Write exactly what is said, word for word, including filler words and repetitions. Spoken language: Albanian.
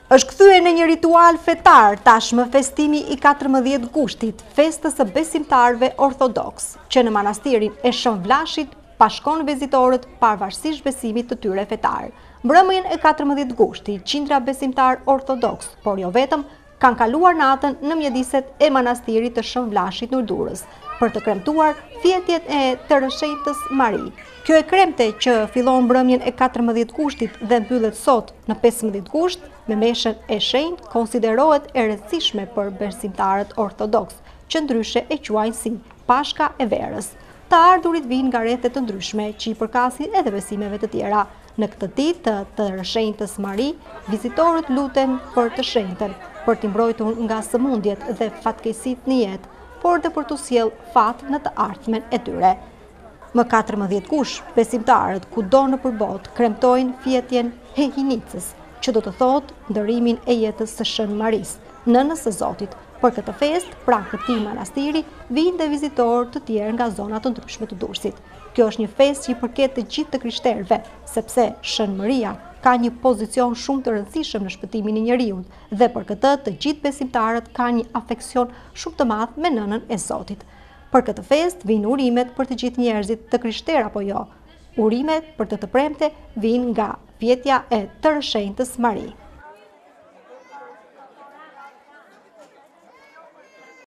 Është kthyer në një ritual fetar tashmë festimi i katërmbëdhjetë gushtit, festës së besimtarëve ortodoks, që në manastirin e Shënvllashit bashkon vizitorët pavarësisht besimit të tyre fetar. Mbrëmjen e katërmbëdhjetë gushtit, qindra besimtar ortodoks, por jo vetëm, kanë kaluar natën në mjediset e manastirit të Shënvllashit në Durrës për të kremtuar thjetjet e të Rëshënjtës Mari. Kjo e kremte që fillon mbrëmjen e katërmbëdhjetë gushtit dhe mbyllet sot në pesëmbëdhjetë gusht me meshën e shenjtë, konsiderohet e rëndësishme për besimtarët ortodoks, që ndryshe e quajnë si Pashka e Verës. Të ardhurit vinë nga rrethet të ndryshme që i përkasin edhe besimeve të tjera. Në këtë ditë të të Rëshënjtës Mari, vizitorët luten për të shenjtën, për t'i mbrojtur nga sëmundjet dhe fatkeqësitë në jetë, por dhe për t'u sjellë fat në të ardhmen e tyre. Më katërmbëdhjetë gush, besimtarët kudo nëpër botë kremtojnë fjetjen Hehinicës, që do të thotë ndërimin e jetës së Shën Marisë, nënës së Zotit. Për këtë fest, pranë këtij manastiri, vinë dhe vizitorë të tjerë nga zona të ndryshme të Durrësit. Kjo është një festë që i përket të gjithë të krishterëve, sepse Shën Maria ka një pozicion shumë të rëndësishëm në shpëtimin e njeriut dhe për këtë të gjithë besimtarët kanë një afeksion shumë të madh me nënën e Zotit. Për këtë fest vinë urimet për të gjithë njerëzit, të krishterë apo jo. Urimet për të të premte vinë nga vjetja e të Rëshënjtës Mari.